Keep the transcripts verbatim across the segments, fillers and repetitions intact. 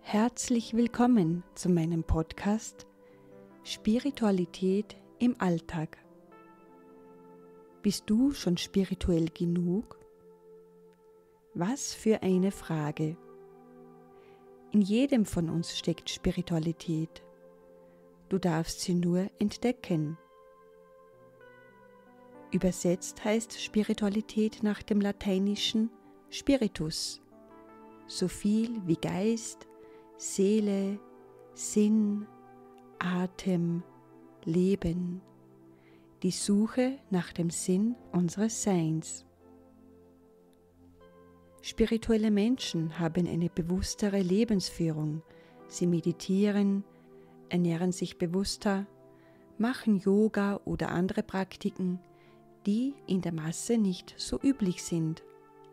Herzlich willkommen zu meinem Podcast Spiritualität im Alltag. Bist du schon spirituell genug? Was für eine Frage! In jedem von uns steckt Spiritualität. Du darfst sie nur entdecken. Übersetzt heißt Spiritualität nach dem lateinischen Spiritus, so viel wie Geist, Seele, Sinn, Atem, Leben, die Suche nach dem Sinn unseres Seins. Spirituelle Menschen haben eine bewusstere Lebensführung. Sie meditieren, ernähren sich bewusster, machen Yoga oder andere Praktiken, die in der Masse nicht so üblich sind.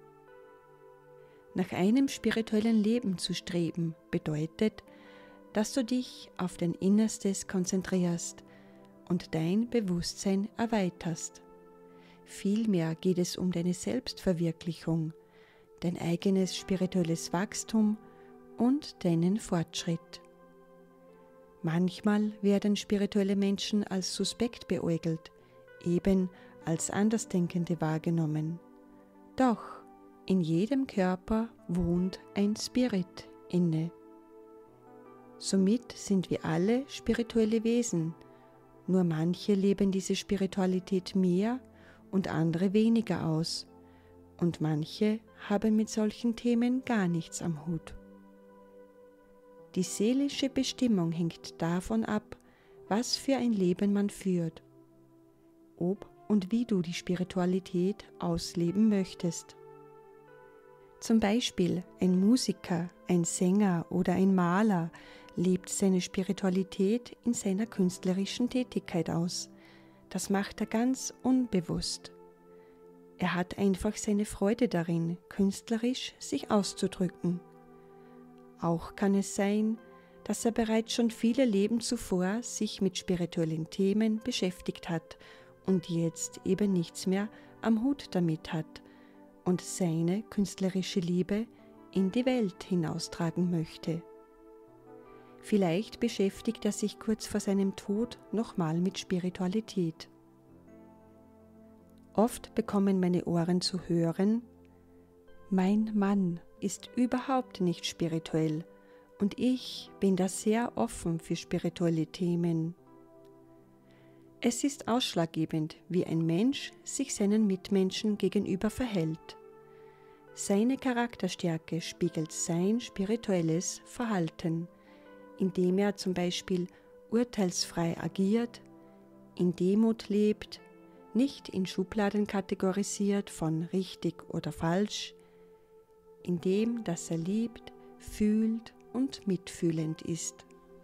Nach einem spirituellen Leben zu streben bedeutet, dass du dich auf dein Innerstes konzentrierst und dein Bewusstsein erweiterst. Vielmehr geht es um deine Selbstverwirklichung, dein eigenes spirituelles Wachstum und deinen Fortschritt. Manchmal werden spirituelle Menschen als suspekt beäugelt, eben als Andersdenkende wahrgenommen. Doch in jedem Körper wohnt ein Spirit inne. Somit sind wir alle spirituelle Wesen, nur manche leben diese Spiritualität mehr und andere weniger aus, und manche haben mit solchen Themen gar nichts am Hut. Die seelische Bestimmung hängt davon ab, was für ein Leben man führt, ob und wie du die Spiritualität ausleben möchtest. Zum Beispiel ein Musiker, ein Sänger oder ein Maler lebt seine Spiritualität in seiner künstlerischen Tätigkeit aus. Das macht er ganz unbewusst. Er hat einfach seine Freude darin, künstlerisch sich auszudrücken. Auch kann es sein, dass er bereits schon viele Leben zuvor sich mit spirituellen Themen beschäftigt hat und jetzt eben nichts mehr am Hut damit hat und seine künstlerische Liebe in die Welt hinaustragen möchte. Vielleicht beschäftigt er sich kurz vor seinem Tod nochmal mit Spiritualität. Oft bekommen meine Ohren zu hören: Mein Mann ist überhaupt nicht spirituell und ich bin da sehr offen für spirituelle Themen. Es ist ausschlaggebend, wie ein Mensch sich seinen Mitmenschen gegenüber verhält. Seine Charakterstärke spiegelt sein spirituelles Verhalten, indem er zum Beispiel urteilsfrei agiert, in Demut lebt, nicht in Schubladen kategorisiert von richtig oder falsch, indem dass er liebt, fühlt und mitfühlend ist.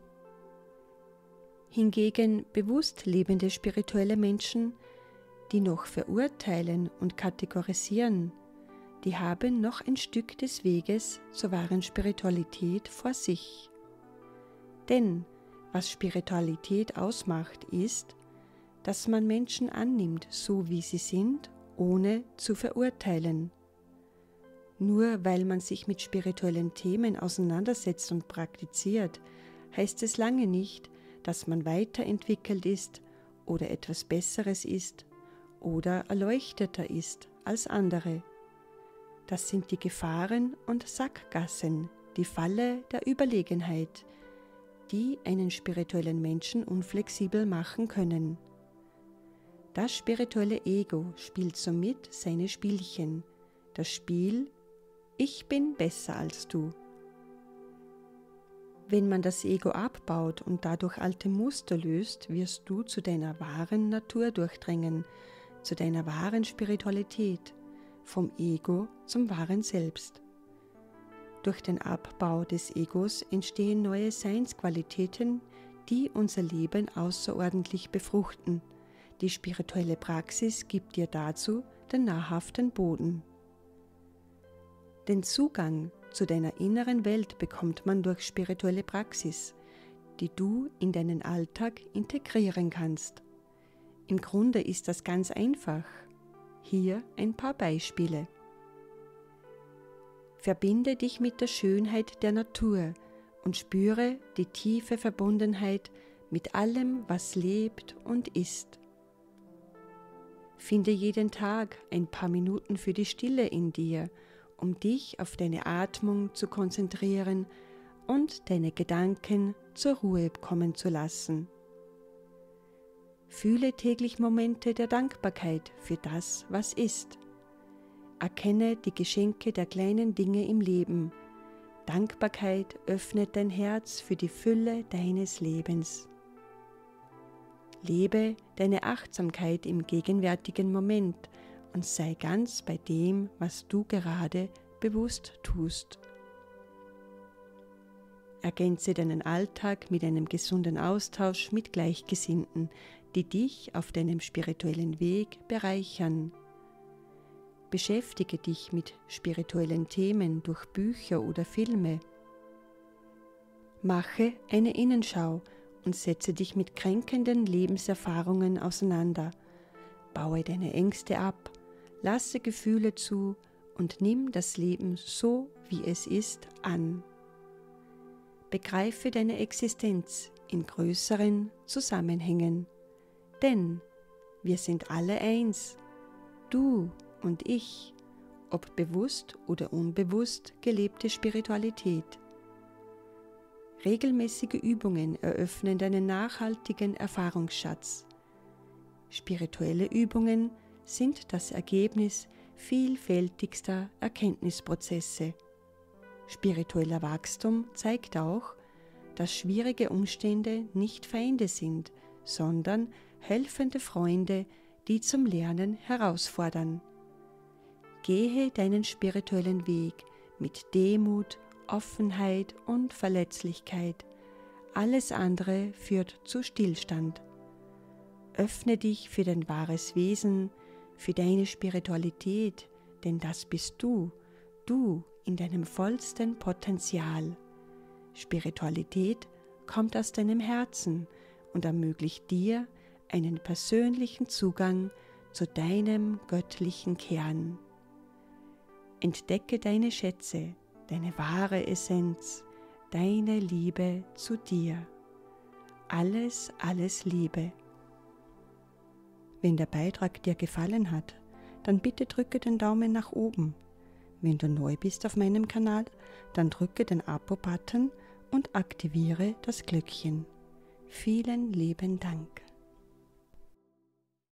Hingegen bewusst lebende spirituelle Menschen, die noch verurteilen und kategorisieren, die haben noch ein Stück des Weges zur wahren Spiritualität vor sich. Denn was Spiritualität ausmacht, ist, dass man Menschen annimmt, so wie sie sind, ohne zu verurteilen. Nur weil man sich mit spirituellen Themen auseinandersetzt und praktiziert, heißt es lange nicht, dass man weiterentwickelt ist oder etwas Besseres ist oder erleuchteter ist als andere. Das sind die Gefahren und Sackgassen, die Falle der Überlegenheit, die einen spirituellen Menschen unflexibel machen können. Das spirituelle Ego spielt somit seine Spielchen, das Spiel Ich bin besser als du. Wenn man das Ego abbaut und dadurch alte Muster löst, wirst du zu deiner wahren Natur durchdringen, zu deiner wahren Spiritualität, vom Ego zum wahren Selbst. Durch den Abbau des Egos entstehen neue Seinsqualitäten, die unser Leben außerordentlich befruchten. Die spirituelle Praxis gibt dir dazu den nahrhaften Boden. Den Zugang zu deiner inneren Welt bekommt man durch spirituelle Praxis, die du in deinen Alltag integrieren kannst. Im Grunde ist das ganz einfach. Hier ein paar Beispiele. Verbinde dich mit der Schönheit der Natur und spüre die tiefe Verbundenheit mit allem, was lebt und ist. Finde jeden Tag ein paar Minuten für die Stille in dir, um dich auf deine Atmung zu konzentrieren und deine Gedanken zur Ruhe kommen zu lassen. Fühle täglich Momente der Dankbarkeit für das, was ist. Erkenne die Geschenke der kleinen Dinge im Leben. Dankbarkeit öffnet dein Herz für die Fülle deines Lebens. Lebe deine Achtsamkeit im gegenwärtigen Moment und sei ganz bei dem, was du gerade bewusst tust. Ergänze deinen Alltag mit einem gesunden Austausch mit Gleichgesinnten, die dich auf deinem spirituellen Weg bereichern. Beschäftige dich mit spirituellen Themen durch Bücher oder Filme. Mache eine Innenschau und setze dich mit kränkenden Lebenserfahrungen auseinander. Baue deine Ängste ab, lasse Gefühle zu und nimm das Leben so, wie es ist, an. Begreife deine Existenz in größeren Zusammenhängen, denn wir sind alle eins, du und ich, ob bewusst oder unbewusst gelebte Spiritualität. Regelmäßige Übungen eröffnen deinen nachhaltigen Erfahrungsschatz. Spirituelle Übungen sind das Ergebnis vielfältigster Erkenntnisprozesse. Spiritueller Wachstum zeigt auch, dass schwierige Umstände nicht Feinde sind, sondern helfende Freunde, die zum Lernen herausfordern. Gehe deinen spirituellen Weg mit Demut, Offenheit und Verletzlichkeit. Alles andere führt zu Stillstand. Öffne dich für dein wahres Wesen, für deine Spiritualität, denn das bist du, du in deinem vollsten Potenzial. Spiritualität kommt aus deinem Herzen und ermöglicht dir einen persönlichen Zugang zu deinem göttlichen Kern. Entdecke deine Schätze, deine wahre Essenz, deine Liebe zu dir. Alles, alles Liebe. Wenn der Beitrag dir gefallen hat, dann bitte drücke den Daumen nach oben. Wenn du neu bist auf meinem Kanal, dann drücke den Abo-Button und aktiviere das Glöckchen. Vielen lieben Dank.